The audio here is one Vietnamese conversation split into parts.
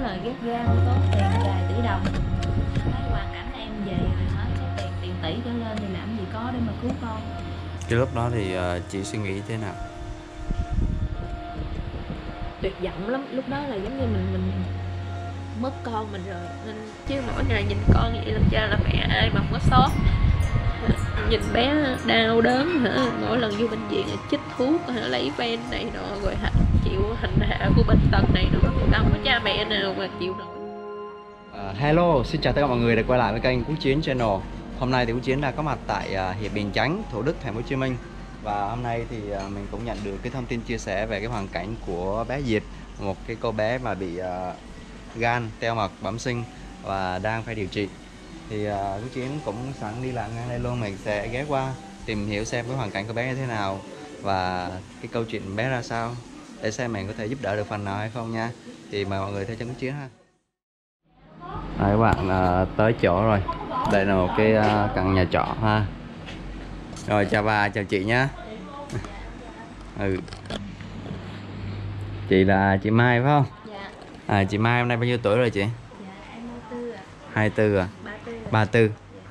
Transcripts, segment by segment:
là ghép gan tốn tiền vài tỷ đồng. Thấy hoàn cảnh em về rồi hết số tiền tỷ trở lên thì làm gì có để mà cứu con. Cái lúc đó thì chị suy nghĩ thế nào? Tuyệt vọng lắm, lúc đó là giống như mình mất con mình rồi, nên chứ mỗi ngày nhìn con vậy làm cha là mẹ ai mà không có xót. Nhìn bé đau đớn hả, mỗi lần vô bệnh viện là chích thuốc hả, lấy ven này nọ rồi chịu hành hạ của bệnh tật này nọ, không có cha mẹ nào mà chịu nổi. Hello, xin chào tất cả mọi người đã quay lại với kênh Quốc Chiến Channel. Hôm nay thì Quốc Chiến đã có mặt tại Hiệp Bình Chánh, Thủ Đức, Thành phố Hồ Chí Minh. Và hôm nay thì mình cũng nhận được cái thông tin chia sẻ về cái hoàn cảnh của bé Diệp, một cái cô bé mà bị gan teo mật bẩm sinh và đang phải điều trị. Thì Quốc Chiến cũng sẵn đi làm ngang đây luôn, mình sẽ ghé qua tìm hiểu xem cái hoàn cảnh của bé như thế nào và cái câu chuyện bé ra sao, để xem mình có thể giúp đỡ được phần nào hay không nha. Thì mời mọi người theo chân Quốc Chiến ha. Các bạn tới chỗ rồi. Đây là một cái căn nhà trọ ha. Rồi chào bà, chào chị nhé. Chị là chị Mai phải không? Dạ. Chị Mai hôm nay bao nhiêu tuổi rồi chị? Dạ em 24 ạ. 24 à? 34. 34.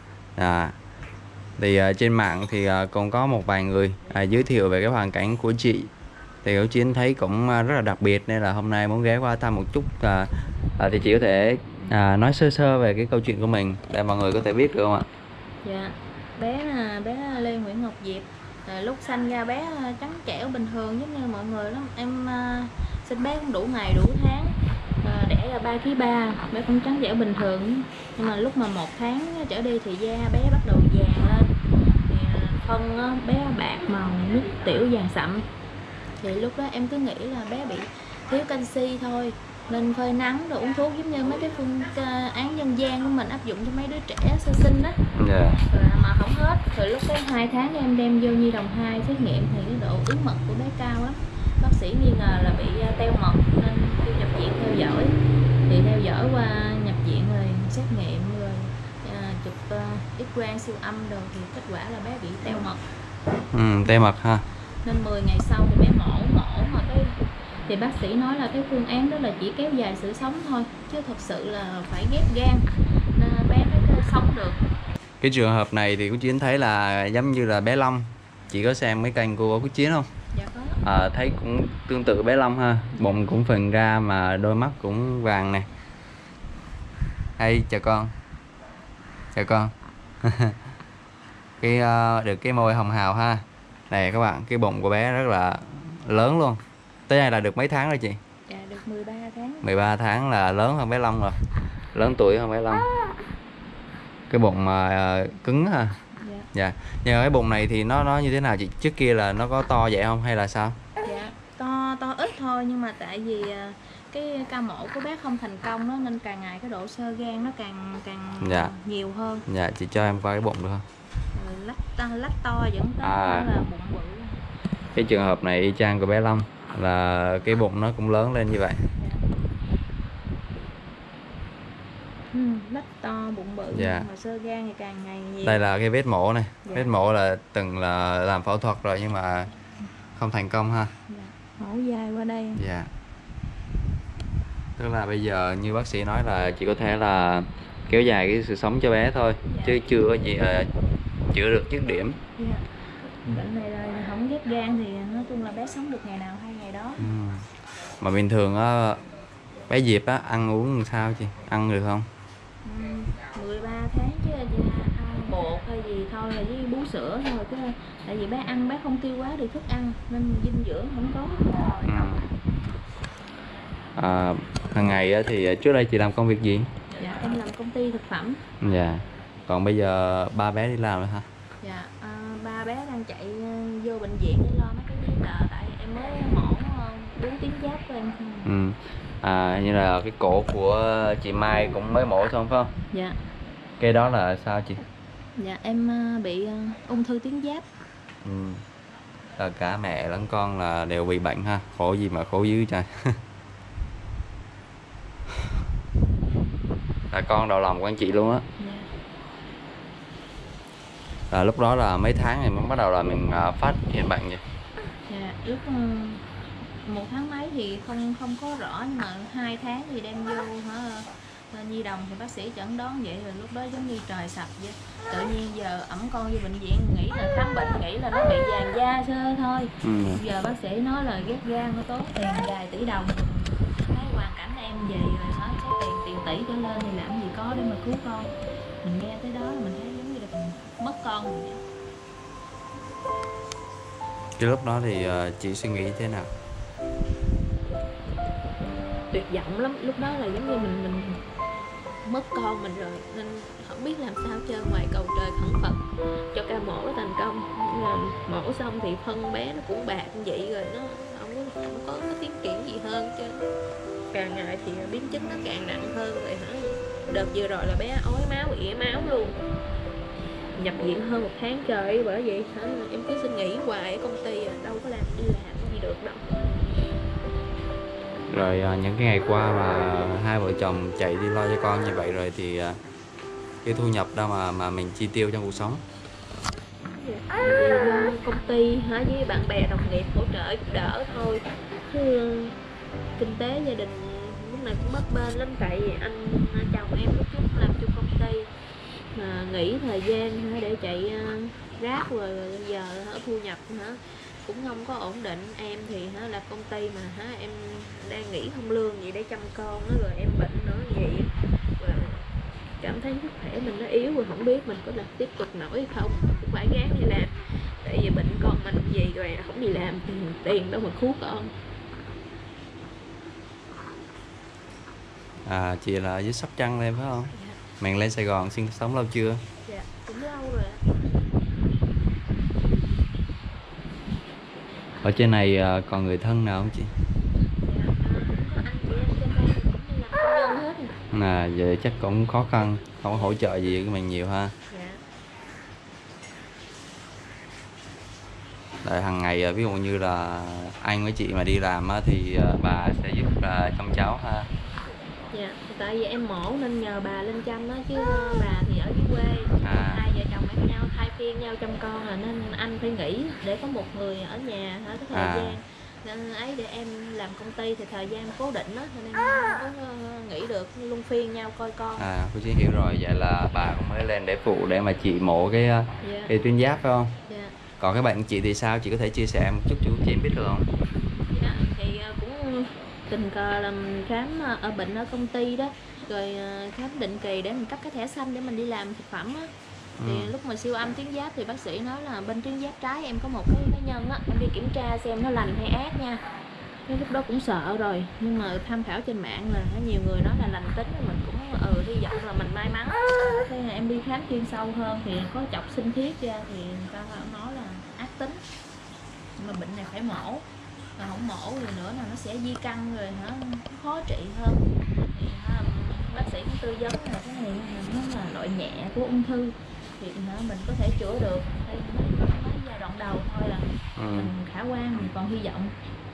Thì trên mạng thì còn có một vài người giới thiệu về cái hoàn cảnh của chị. Thì Hữu Chiến thấy cũng rất là đặc biệt, nên là hôm nay muốn ghé qua thăm một chút. Thì chị có thể nói sơ sơ về cái câu chuyện của mình để mọi người có thể biết được không ạ? Dạ, bé là bé Lê Nguyễn Ngọc Diệp. Lúc sanh ra bé trắng trẻo bình thường giống như mọi người lắm. Em sinh bé cũng đủ ngày đủ tháng, đẻ ra 3,3 kg, bé cũng trắng trẻo bình thường. Nhưng mà lúc mà 1 tháng trở đi thì da bé bắt đầu vàng lên, thì phân bé bạc màu, nước tiểu vàng sậm. Thì lúc đó em cứ nghĩ là bé bị thiếu canxi thôi, nên phơi nắng rồi uống thuốc giống như mấy cái phương án dân gian của mình áp dụng cho mấy đứa trẻ sơ sinh đó. Mà không hết. Rồi lúc cái 2 tháng em đem vô Nhi đồng 2 xét nghiệm thì cái độ ứ mật của bé cao lắm. Bác sĩ nghi ngờ là bị teo mật nên đi nhập viện theo dõi. Thì theo dõi qua nhập viện rồi xét nghiệm rồi chụp X-quang siêu âm đồ thì kết quả là bé bị teo mật. Teo mật ha. Nên 10 ngày sau thì bé mổ mà thì bác sĩ nói là cái phương án đó là chỉ kéo dài sự sống thôi, chứ thật sự là phải ghép gan nên bé mới sống được. Cái trường hợp này thì Quốc Chiến thấy là giống như là bé Long. Chị có xem mấy kênh của Quốc Chiến không? Dạ có. Thấy cũng tương tự bé Long ha, bụng cũng phình ra mà đôi mắt cũng vàng nè. Hey, chào con. Chào con. Được cái môi hồng hào ha. Này các bạn, cái bụng của bé rất là lớn luôn. Tới nay là được mấy tháng rồi chị? Dạ được 13 tháng. 13 tháng là lớn hơn bé Long rồi. Lớn tuổi hơn bé Long. Cái bụng mà cứng ha. Dạ. Nhưng cái bụng này thì nó như thế nào chị? Trước kia là nó có to vậy không hay là sao? Dạ, to ít thôi, nhưng mà tại vì cái ca mổ của bé không thành công đó, nên càng ngày cái độ xơ gan nó càng nhiều hơn. Dạ, chị cho em coi cái bụng được không? Lách to vẫn tới là bụng bự. Cái trường hợp này y chang của bé Long, là cái bụng nó cũng lớn lên như vậy. Lách to bụng bự. Dạ. Mà xơ gan thì càng ngày nhiều. Đây là cái vết mổ này. Dạ. Vết mổ là từng là làm phẫu thuật rồi nhưng mà không thành công ha. Dạ. Mổ dài qua đây. Dạ. Tức là bây giờ như bác sĩ nói là chỉ có thể là kéo dài cái sự sống cho bé thôi. Dạ. Chứ chưa có gì chữa được dứt điểm. Dạ. Bệnh này là không ghép gan thì nói chung là bé sống được ngày nào hay ngày đó. Mà bình thường á, bé Diệp á ăn uống làm sao chị? Ăn được không? 13 tháng chứ ăn bột hay gì thôi, là với bú sữa thôi, chứ tại vì bé ăn bé không tiêu hóa được thức ăn nên dinh dưỡng không có. Hàng ngày á, thì trước đây chị làm công việc gì? Dạ em làm công ty thực phẩm. Dạ. Còn bây giờ ba bé đi làm rồi hả? Dạ, ba bé đang chạy vô bệnh viện để lo mấy cái giấy tờ, tại em mới mổ 4 tuyến giáp của em. Như là cái cổ của chị Mai cũng mới mổ xong phải không? Dạ. Cái đó là sao chị? Dạ em bị ung thư tuyến giáp. Là cả mẹ lẫn con là đều bị bệnh ha. Khổ gì mà khổ dữ trời. Là con đầu lòng của anh chị luôn á. Dạ. Là lúc đó là mấy tháng thì mới bắt đầu là mình phát hiện bệnh vậy? Dạ lúc 1 tháng mấy thì không có rõ, nhưng mà 2 tháng thì đem vô hả nhi đồng thì bác sĩ chẩn đoán vậy, rồi lúc đó giống như trời sập vậy. Tự nhiên giờ ẵm con vô bệnh viện, nghĩ là khám bệnh nghĩ là nó bị vàng da sơ thôi. Giờ bác sĩ nói là ghép gan nó tốn tiền vài tỷ đồng. Thấy hoàn cảnh em về rồi hả, số tiền tỷ trở lên thì làm gì có để mà cứu con. Mình nghe tới đó là mình thấy giống như là mình mất con mình vậy. Cái lúc đó thì chị suy nghĩ thế nào? Tuyệt vọng lắm, lúc đó là giống như mình mất con mình rồi, nên không biết làm sao trơn, ngoài cầu trời khẩn Phật cho ca mổ thành công. Là mổ xong thì phân bé nó cũng bạc như vậy rồi, nó không có cái tiến triển gì hơn chứ. Càng ngày thì biến chứng nó càng nặng hơn rồi hả. Đợt vừa rồi là bé ói máu, ỉa máu luôn, nhập viện hơn 1 tháng trời. Bởi vậy hả, em cứ xin nghỉ hoài ở công ty, đâu có đi làm gì được đâu. Rồi những cái ngày qua mà hai vợ chồng chạy đi lo cho con như vậy rồi thì cái thu nhập đâu mà mình chi tiêu trong cuộc sống? Đi công ty hả, với bạn bè đồng nghiệp hỗ trợ giúp đỡ thôi, chứ kinh tế gia đình lúc này cũng bấp bênh lắm. Tại vì anh chồng em lúc trước làm chung công ty mà nghỉ thời gian hả, để chạy Grab, rồi giờ hả, thu nhập hả cũng không có ổn định. Em thì hả là công ty mà hả em đang nghỉ không lương gì để chăm con đó, rồi em bệnh nữa vậy, rồi cảm thấy sức khỏe mình nó yếu rồi, không biết mình có làm tiếp tục nổi hay không. Cũng phải gắng đi làm, tại vì bệnh con mình gì rồi không đi làm thì tiền đâu mà cứu con. Chị là ở dưới Sóc Trăng lên phải không? Dạ. Mình lên Sài Gòn sinh sống lâu chưa? Dạ cũng lâu rồi. Ở trên này còn người thân nào không chị? Dạ, có anh chị em trên đây cũng đi làm công nhân hết. Vậy chắc cũng khó khăn, không có hỗ trợ gì của mình nhiều ha. Dạ. Tại hàng ngày ví dụ như là anh với chị mà đi làm thì bà sẽ giúp chăm cháu ha. Dạ, tại vì em mổ nên nhờ bà lên chăm á, chứ bà thì ở dưới quê. Hai vợ chồng em nhau thay phiên nhau chăm con, nên anh phải nghỉ để có một người ở nhà hả, cái thời gian. Nên ấy, để em làm công ty thì thời gian cố định á, nên em không có nghỉ được, luân phiên nhau coi con. Cô Chiến hiểu rồi. Vậy là bà cũng mới lên để phụ để mà chị mổ cái tuyến giáp phải không? Dạ. Còn các bạn chị thì sao? Chị có thể chia sẻ một chút cho chị em biết được không? Dạ, thì cũng tình cờ làm khám ở bệnh ở công ty đó, rồi khám định kỳ để mình cấp cái thẻ xanh để mình đi làm thực phẩm á. Thì lúc mà siêu âm tuyến giáp thì bác sĩ nói là bên tuyến giáp trái em có một cái nhân á, em đi kiểm tra xem nó lành hay ác nha. Cái lúc đó cũng sợ rồi, nhưng mà tham khảo trên mạng là nhiều người nói là lành tính, mình cũng hy vọng là mình may mắn. Thế là em đi khám chuyên sâu hơn thì có chọc sinh thiết ra thì người ta nói là ác tính, mà bệnh này phải mổ, mà không mổ thì nữa là nó sẽ di căn rồi hả, khó trị hơn. Thì bác sĩ cũng tư vấn là cái này nó là loại nhẹ của ung thư, thì mình có thể chữa được. Đây mới giai đoạn đầu thôi là mình khả quan, mình còn hy vọng.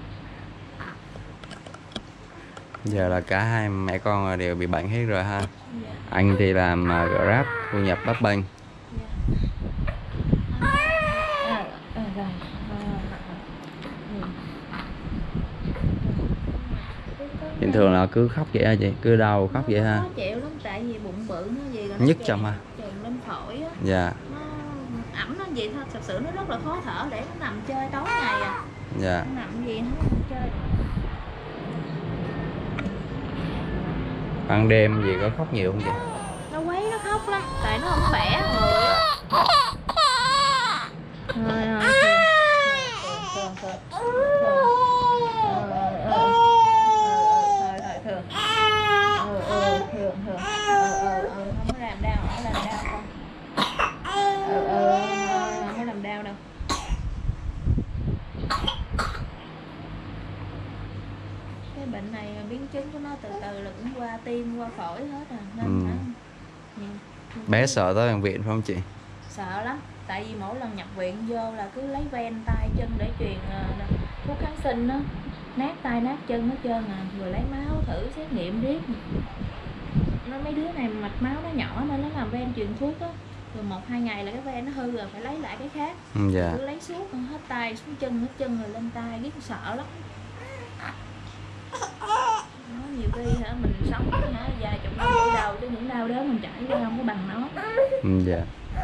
Giờ là cả hai mẹ con đều bị bệnh hết rồi ha. Dạ. Anh thì làm Grab, thu nhập bấp bênh. Bình thường là cứ khóc vậy hả chị? Cứ đau khóc vậy ha? Khó chịu lắm, tại vì bụng bự nó gì rồi nhức trong ha? chèn lên phổi á. Dạ. Nó ẩm nó vậy thôi, thật sự nó rất là khó thở, để nó nằm chơi tối ngày à. Dạ. Nó nằm gì nó nằm chơi. Ban đêm gì có khóc nhiều không chị? Nó quấy nó khóc lắm, tại nó không khỏe người á. Không có làm đau, không làm đau con. Không có làm đau đâu. Cái bệnh này biến chứng của nó từ từ là cũng qua tim, qua phổi hết à, nên Bé sợ tới bệnh viện phải không chị? Sợ lắm, tại vì mỗi lần nhập viện vô là cứ lấy ven tay chân để truyền thuốc kháng sinh đó, nát tay nát chân hết trơn à, rồi lấy máu thử xét nghiệm riết. Nó mấy đứa này mạch máu nó nhỏ nên nó làm ven truyền thuốc á, rồi 1-2 ngày là cái ven nó hư rồi phải lấy lại cái khác. Dạ. Cứ lấy suốt hết tay xuống chân, hết chân rồi lên tay, biết sợ lắm. khi hả mình sống hả vài chục năm tuổi đầu chứ những đau đớn mình trải qua không có bằng nó. Dạ.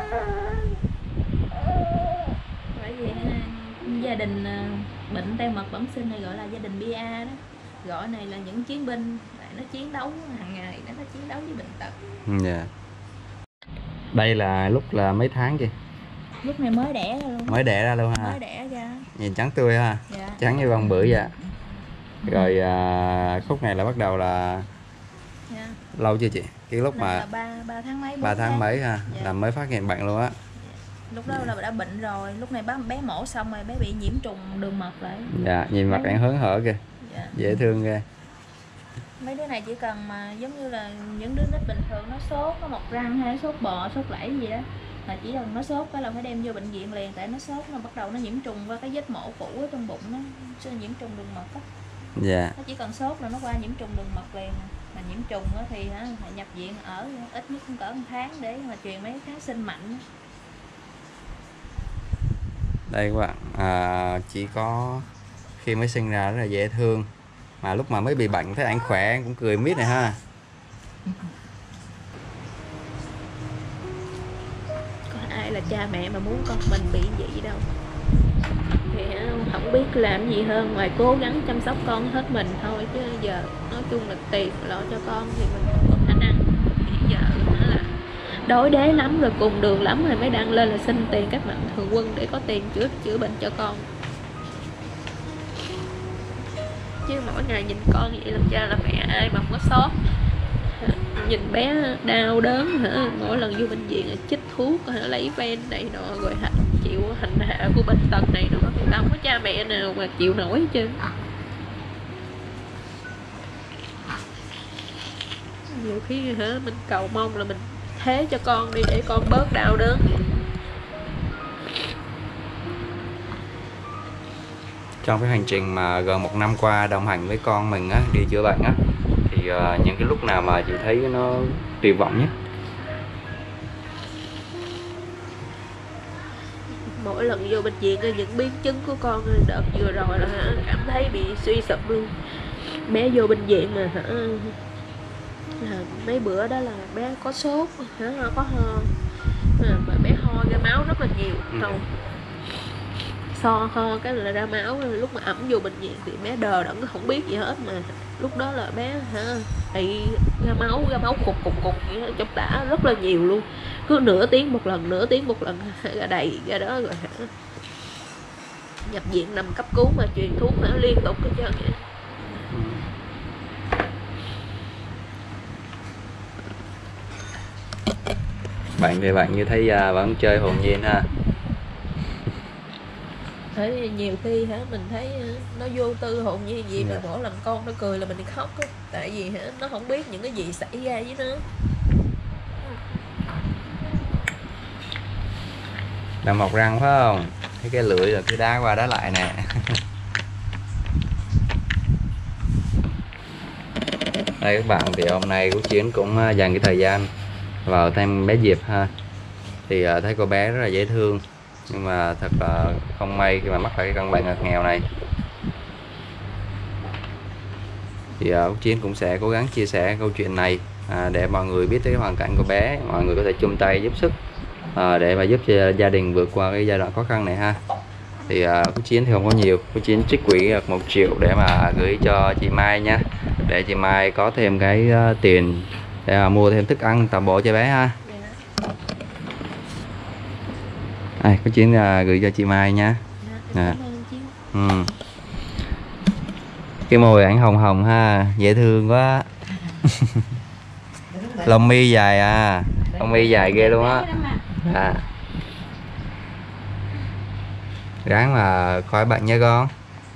Bởi vì gia đình bệnh teo mật bẩm sinh này gọi là gia đình BA đó, gọi này là những chiến binh lại nó chiến đấu hàng ngày, nó chiến đấu với bệnh tật. Dạ. Đây là lúc là mấy tháng chị? Lúc này mới đẻ ra luôn. Mới đẻ ra luôn ha? Mới đẻ ra. Nhìn trắng tươi ha? Dạ. Trắng như con bưởi vậy. Rồi khúc này là bắt đầu là Dạ. lâu chưa chị? Cái lúc mà 3 tháng mấy, 3 tháng mấy ha? Dạ. Là mới phát hiện bệnh luôn á. Lúc đó là đã bệnh rồi, lúc này bé mổ xong rồi bé bị nhiễm trùng đường mật lại. Dạ, nhìn mặt bạn hớn hở kìa. Dạ. Dễ thương ghê. Mấy đứa này chỉ cần mà giống như là những đứa nít bình thường nó sốt, nó mọc răng hay sốt bò, sốt lẫy gì đó, là chỉ cần nó sốt cái là phải đem vô bệnh viện liền, tại nó sốt nó bắt đầu nó nhiễm trùng qua cái vết mổ cũ ở trong bụng nó nhiễm trùng đường mật á. Dạ. Nó chỉ cần sốt là nó qua nhiễm trùng đường mật liền. Mà nhiễm trùng á thì phải nhập viện ở ít nhất cũng cỡ 1 tháng để mà truyền mấy kháng sinh mạnh. Đây các bạn, chỉ có khi mới sinh ra rất là dễ thương, mà lúc mà mới bị bệnh thấy anh khỏe anh cũng cười mít này ha. Có ai là cha mẹ mà muốn con mình bị vậy đâu, thì không biết làm gì hơn ngoài cố gắng chăm sóc con hết mình thôi, chứ giờ nói chung là tiền lo cho con thì mình không có khả năng. Bây giờ là đói đế lắm rồi, cùng đường lắm rồi mới đăng lên là xin tiền các mạnh thường quân để có tiền chữa bệnh cho con, chứ mỗi ngày nhìn con vậy làm cha làm mẹ ai mà không có xót. Nhìn bé đau đớn hả, mỗi lần vô bệnh viện chích thuốc lấy ven này nọ rồi chịu hành hạ của bệnh tật này nọ, thì đâu có cha mẹ nào mà chịu nổi hết trơn. Nhiều khi hả mình cầu mong là mình thế cho con đi để con bớt đau đớn. Trong cái hành trình mà gần 1 năm qua đồng hành với con mình á, đi chữa bệnh á, thì những cái lúc nào mà chị thấy nó tuyệt vọng nhất? Mỗi lần vô bệnh viện những biến chứng của con đợt vừa rồi là cảm thấy bị suy sụp luôn. Bé vô bệnh viện mà là mấy bữa đó là bé có sốt, có ho, mà bé ho ra máu rất là nhiều. Ho cái là ra máu, lúc mà ẩm vô bệnh viện thì bé đờ đẫn không biết gì hết, mà lúc đó là bé thì ra máu cục vậy, trong đã rất là nhiều luôn, cứ nửa tiếng một lần ra đầy ra đó rồi nhập viện nằm cấp cứu mà truyền thuốc liên tục hết trơn vậy. Bạn thì bạn như thấy vẫn chơi hồn nhiên ha. Thế nhiều khi mình thấy nó vô tư hồn nhiên gì mà mỗi lần con nó cười là mình khóc á, tại vì nó không biết những cái gì xảy ra với nó. Đang mọc răng phải không? Thấy cái lưỡi là cứ đá qua đá lại nè. Đây các bạn, thì hôm nay Quốc Chiến cũng dành cái thời gian vào thăm bé Diệp ha. Thì thấy cô bé rất là dễ thương, nhưng mà thật là không may khi mà mắc phải cái căn bệnh ngặt nghèo này. Thì Quốc Chiến cũng sẽ cố gắng chia sẻ câu chuyện này để mọi người biết tới cái hoàn cảnh của bé, mọi người có thể chung tay giúp sức để mà giúp cho gia đình vượt qua cái giai đoạn khó khăn này ha. Thì Quốc Chiến thì không có nhiều, Quốc Chiến trích quỹ được 1 triệu để mà gửi cho chị Mai nha, để chị Mai có thêm cái tiền để mà mua thêm thức ăn tầm bổ cho bé ha. Quốc Chiến gửi cho chị Mai nha. Cái môi ảnh hồng hồng ha, dễ thương quá. Lông mi dài lông mi dài ghê luôn á. Ráng mà khỏi bệnh nha con.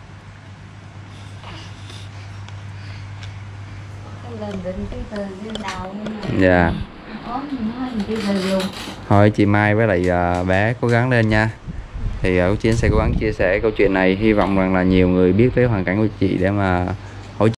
Dạ. Thôi chị Mai với lại bé cố gắng lên nha. Thì Quốc Chiến sẽ cố gắng chia sẻ câu chuyện này, hy vọng rằng là nhiều người biết tới hoàn cảnh của chị để mà